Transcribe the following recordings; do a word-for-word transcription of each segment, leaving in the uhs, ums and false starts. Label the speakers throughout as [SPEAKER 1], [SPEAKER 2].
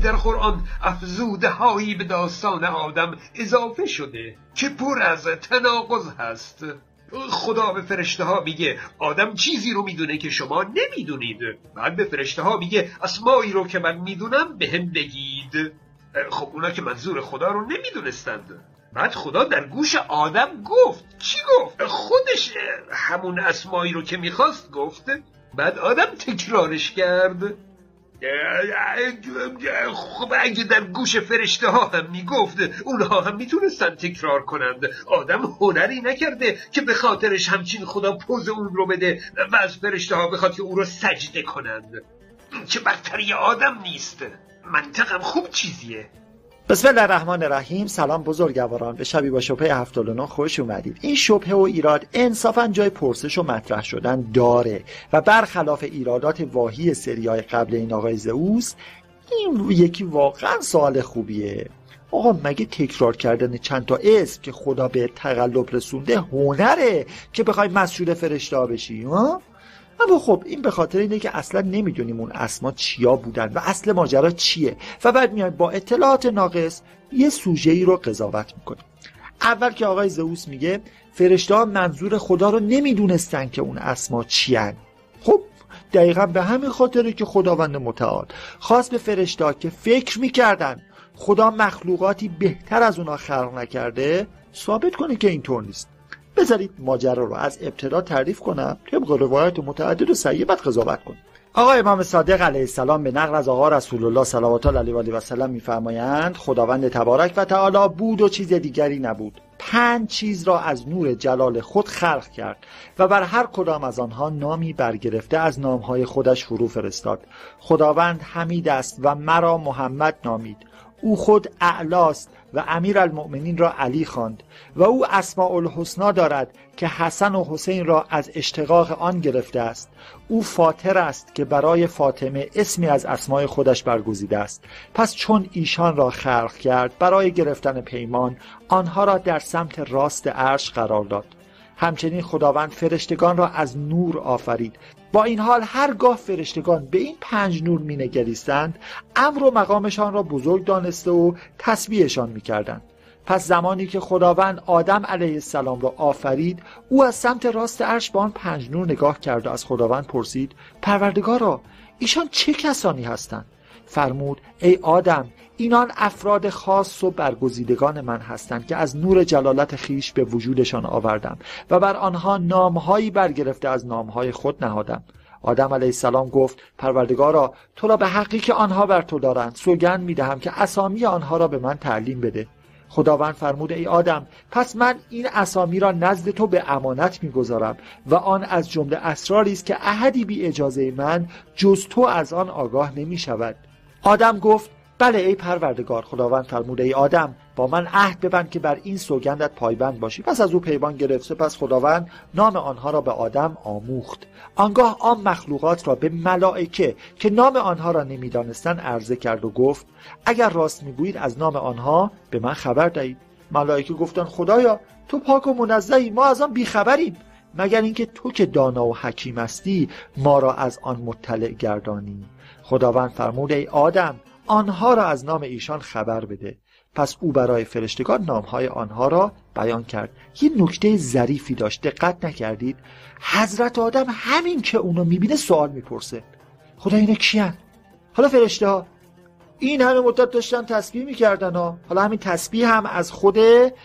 [SPEAKER 1] در قرآن افزوده هایی به داستان آدم اضافه شده که پر از تناقض هست. خدا به فرشته ها میگه آدم چیزی رو میدونه که شما نمیدونید. بعد به فرشته ها میگه اسمایی رو که من میدونم به هم بگید. خب اونا که منظور خدا رو نمیدونستند. بعد خدا در گوش آدم گفت. چی گفت؟ خودش همون اسمایی رو که میخواست گفت. بعد آدم تکرارش کرد. خب اگه در گوش فرشته ها هم میگفت اونها هم میتونستن تکرار کنند. آدم هنری نکرده که به خاطرش همچین خدا پوز اون رو بده و از فرشته ها بخواد که اون رو سجده کنند. چه برتری آدم نیست. منطقم خوب چیزیه.
[SPEAKER 2] بسم الله الرحمن الرحیم. سلام بزرگواران، به شبی با شبهه هفتاد و نه خوش اومدید. این شبهه و ایراد انصافا جای پرسش و مطرح شدن داره و برخلاف ایرادات واهی سریای قبل این آقای زئوس، این یکی واقعا سوال خوبیه. آقا مگه تکرار کردن چند تا اسم که خدا به تقلب رسونده هنره که بخوای مسجود فرشته ها بشی؟ ها؟ اما خب این به خاطر اینه که اصلا نمیدونیم اون اسما چیا بودن و اصل ماجرا چیه و بعد میایم با اطلاعات ناقص یه سوژه‌ای رو قضاوت میکنیم. اول که آقای زئوس میگه فرشته‌ها منظور خدا رو نمیدونستن که اون اسما چیان. خب دقیقا به همین خاطره که خداوند متعال خواست به فرشته‌ها که فکر میکردن خدا مخلوقاتی بهتر از اونا خلق نکرده ثابت کنه که اینطور نیست. بذارید ماجرا رو از ابتدا تعریف کنم طبق روایات متعدد و صحیح، بعد قضاوت کنیم. آقا امام صادق علیه السلام به نقل از آقا رسول الله صلوات الله علیه و آله و سلم میفرمایند خداوند تبارک و تعالی بود و چیز دیگری نبود. پنج چیز را از نور جلال خود خلق کرد و بر هر کدام از آنها نامی برگرفته از نامهای خودش فرو فرستاد. خداوند حمید است و مرا محمد نامید. او خود اعلاست و امیر المؤمنین را علی خواند و او اسماء الحسنا دارد که حسن و حسین را از اشتقاق آن گرفته است. او فاطر است که برای فاطمه اسمی از اسماء خودش برگزیده است. پس چون ایشان را خلق کرد برای گرفتن پیمان آنها را در سمت راست عرش قرار داد. همچنین خداوند فرشتگان را از نور آفرید. با این حال هرگاه فرشتگان به این پنج نور می نگریستند امر و مقامشان را بزرگ دانسته و تسبیحشان می کردند. پس زمانی که خداوند آدم علیه السلام را آفرید او از سمت راست عرش به آن پنج نور نگاه کرد و از خداوند پرسید پروردگارا ایشان چه کسانی هستند؟ فرمود ای آدم اینان افراد خاص و برگزیدگان من هستند که از نور جلالت خیش به وجودشان آوردم و بر آنها نامهایی برگرفته از نامهای خود نهادم. آدم علیه السلام گفت پروردگارا تو را به حقی که آنها بر تو دارند سوگند میدهم که اسامی آنها را به من تعلیم بده. خداوند فرمود ای آدم پس من این اسامی را نزد تو به امانت میگذارم و آن از جمله اسراری است که احدی بی اجازه من جز تو از آن آگاه نمی شود. آدم گفت بله ای پروردگار. خداوند فرمود ای آدم با من عهد ببند که بر این سوگندت پایبند باشی. پس از او پیمان گرفت. پس خداوند نام آنها را به آدم آموخت. آنگاه آن مخلوقات را به ملائکه که نام آنها را نمیدانستند عرضه کرد و گفت اگر راست میگویید از نام آنها به من خبر دهید. ملائکه گفتند خدایا تو پاک و منزهی، ما از آن بیخبریم مگر اینکه تو که دانا و حکیم هستی ما را از آن مطلع گردانی. خداوند فرمود ای آدم آنها را از نام ایشان خبر بده. پس او برای فرشتگان نامهای آنها را بیان کرد. یه نکته ظریفی داشت، دقت نکردید؟ حضرت آدم همین که اونو میبینه سوال میپرسه خدا اینا کیان؟ حالا فرشته ها این همه مدت داشتن تسبیح میکردن ها. حالا همین تسبیح هم از خود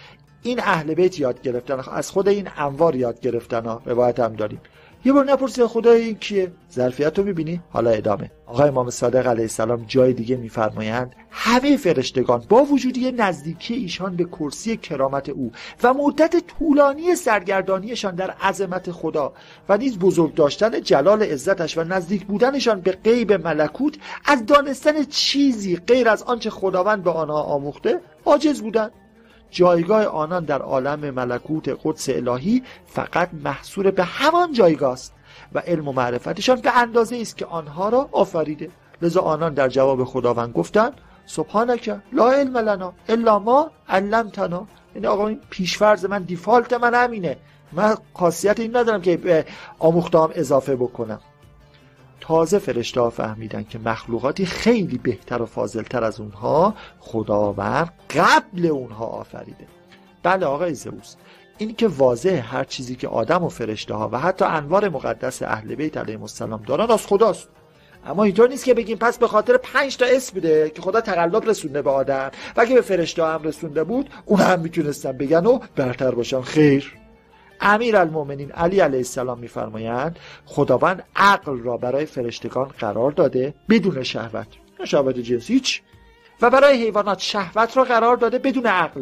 [SPEAKER 2] این اهل بیت یاد گرفتن، از خود این انوار یاد گرفتن ها. روایت هم داریم. یه بار نپرسید خدای این کیه؟ ظرفیت رو میبینی؟ حالا ادامه. آقای امام صادق علیه السلام جای دیگه میفرمایند همه فرشتگان با وجودی نزدیکی ایشان به کرسی کرامت او و مدت طولانی سرگردانیشان در عظمت خدا و نیز بزرگ داشتن جلال عزتش و نزدیک بودنشان به غیب ملکوت از دانستن چیزی غیر از آنچه خداوند به آنها آموخته عاجز بودند. جایگاه آنان در عالم ملکوت قدس الهی فقط محصور به همان جایگاه است و علم و معرفتشان به اندازه است که آنها را آفریده. لذا آنان در جواب خداوند گفتند سبحانک لا علم لنا الا ما علمتنا. یعنی آقا این پیشفرض من، دیفالت من همینه، من خاصیت این ندارم که به آموخته‌ام اضافه بکنم. تازه فرشته ها فهمیدن که مخلوقاتی خیلی بهتر و فاضلتر از اونها خداوند قبل اونها آفریده. بله آقای زئوس، این که واضحه هر چیزی که آدم و فرشته ها و حتی انوار مقدس اهل بیت علیهم السلام دارن از خداست. اما اینطور نیست که بگیم پس به خاطر پنج تا اسم بوده که خدا تقلب رسونده به آدم و اگه به فرشته هم رسونده بود اون هم میتونستن بگن و برتر باشن. خیر، امیرالمومنین علی علیه السلام میفرمایند خداوند عقل را برای فرشتگان قرار داده بدون شهوت، نه شهوت جنسی هیچ، و برای حیوانات شهوت را قرار داده بدون عقل.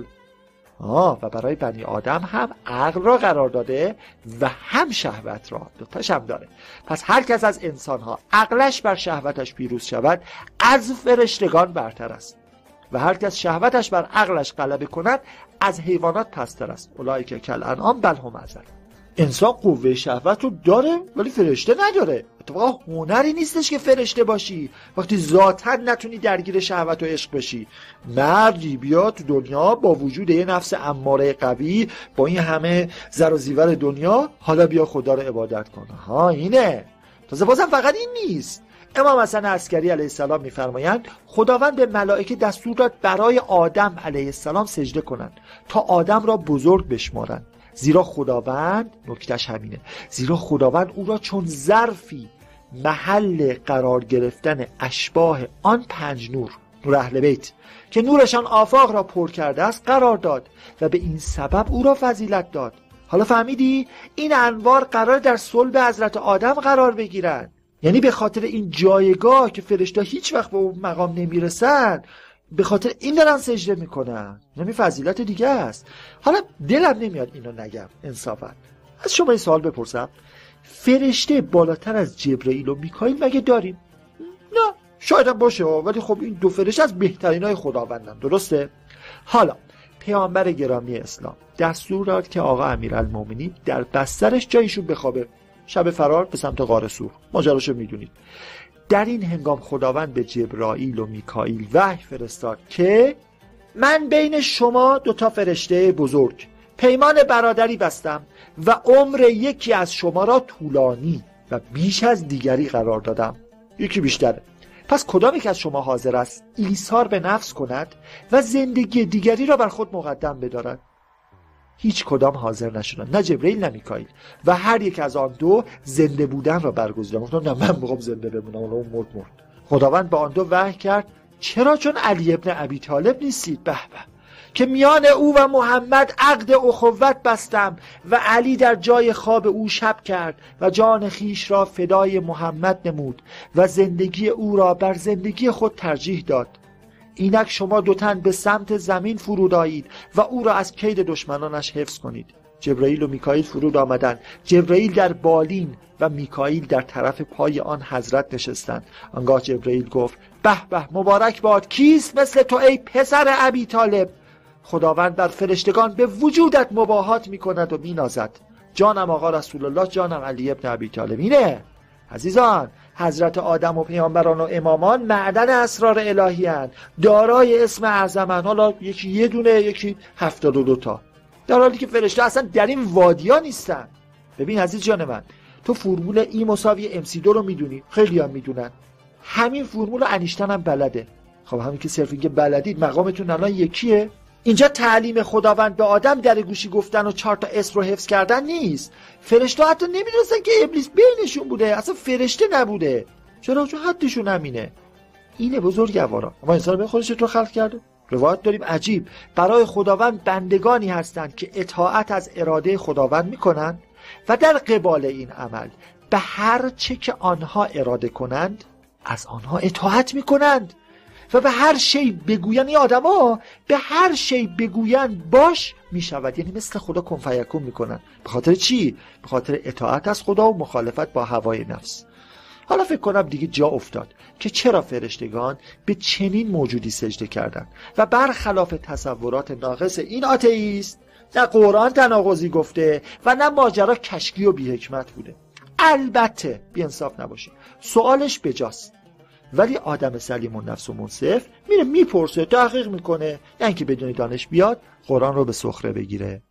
[SPEAKER 2] آه و برای بنی آدم هم عقل را قرار داده و هم شهوت را، دوتاش هم داره. پس هر کس از انسانها عقلش بر شهوتش پیروز شود از فرشتگان برتر است و هر کس شهوتش بر عقلش غلبه کند از حیوانات پستر است. اولئک کالانعام بل هم اضل. انسان قوه شهوت رو داره ولی فرشته نداره. اتفاقا هنری نیستش که فرشته باشی وقتی ذاتاً نتونی درگیر شهوت و عشق بشی. مردی بیا تو دنیا با وجود یه نفس اماره قوی، با این همه زر و زیور دنیا، حالا بیا خدا رو عبادت کنه. ها اینه. تازه بازم فقط این نیست. امام حسن عسکری علیه السلام میفرمایند خداوند به ملائکه دستور داد برای آدم علیه السلام سجده کنند تا آدم را بزرگ بشمارند، زیرا خداوند، نکتش همینه، زیرا خداوند او را چون ظرفی محل قرار گرفتن اشباح آن پنج نور، نور اهل بیت که نورشان آفاق را پر کرده است قرار داد و به این سبب او را فضیلت داد. حالا فهمیدی؟ این انوار قرار در صلب حضرت آدم قرار بگیرند، یعنی به خاطر این جایگاه که فرشته هیچ وقت به اون مقام نمیرسن، به خاطر این دارن سجده میکنن. یعنی فضیلت دیگه است. حالا دلم نمیاد اینو نگم انصافا. از شما این سوال بپرسم، فرشته بالاتر از جبرئیل و میکائیل مگه داریم؟ نه، شاید هم باشه، ولی خب این دو فرشته از بهترینای خداوندن، درسته؟ حالا پیامبر گرامی اسلام دستور داد که آقا امیرالمومنین در بسترش جایشون بخوابه، شب فرار به سمت غار سور. ماجراشو میدونید. در این هنگام خداوند به جبرائیل و میکائیل وحی فرستاد که من بین شما دوتا فرشته بزرگ پیمان برادری بستم و عمر یکی از شما را طولانی و بیش از دیگری قرار دادم. یکی بیشتره. پس کدام یک از شما حاضر است ایثار به نفس کند و زندگی دیگری را بر خود مقدم بدارد؟ هیچ کدام حاضر نشدند، نه جبرئیل نه میکائیل، و هر یک از آن دو زنده بودن را برگزیدند. گفتن نه من میخوام زنده بمونم، اون مرد مرد. خداوند به آن دو وحی کرد چرا چون علی ابن ابی طالب نیستید؟ به به، که میان او و محمد عقد اخوت بستم و علی در جای خواب او شب کرد و جان خیش را فدای محمد نمود و زندگی او را بر زندگی خود ترجیح داد. اینک شما دو تن به سمت زمین فرود آیید و او را از کید دشمنانش حفظ کنید. جبرئیل و میکائیل فرود آمدند. جبرئیل در بالین و میکائیل در طرف پای آن حضرت نشستند. آنگاه جبرئیل گفت به به، مبارک باد، کیست مثل تو ای پسر ابی طالب؟ خداوند بر فرشتگان به وجودت مباهات میکند و مینازد. جانم آقا رسول الله، جانم علی ابن ابی طالب. اینه عزیزان، حضرت آدم و پیامبران و امامان معدن اسرار الهی اند، دارای اسم اعظمن. حالا یکی یه دونه، یکی هفتاد و دو تا، در حالی که فرشته اصلا در این وادیا نیستن. ببین عزیز جان من، تو فرمول ای مساوی ام سی دو رو میدونی، خیلی هم میدونن. همین فرمول انیشتین هم بلده. خب همین که صرف اینکه بلدید مقامتون الان یکیه. اینجا تعلیم خداوند به آدم در گوشی گفتن و چهار تا اسم رو حفظ کردن نیست. فرشته حتی نمیدونستن که ابلیس بینشون بوده، اصلا فرشته نبوده. چرا؟ چون حدشون همینه. اینه بزرگوارا. اما انسان به خودش رو خلق کرده. روایت داریم عجیب، برای خداوند بندگانی هستند که اطاعت از اراده خداوند میکنند و در قبال این عمل به هر چه که آنها اراده کنند از آنها اطاعت میکنند و به هر شی بگویند، این آدما به هر شی بگویند باش میشود. یعنی مثل خدا کن فیکون میکنن. به خاطر چی؟ به خاطر اطاعت از خدا و مخالفت با هوای نفس. حالا فکر کنم دیگه جا افتاد که چرا فرشتگان به چنین موجودی سجده کردند و برخلاف تصورات ناقص این آتئیست نه قرآن تناقضی گفته و نه ماجرا کشکی و بی حکمت بوده. البته بی انصاف نباشه، سوالش بجاست، ولی آدم سلیم و نفس و منصف میره میپرسه، تحقیق میکنه، یعنی که بدون دانش بیاد قرآن رو به سخره بگیره.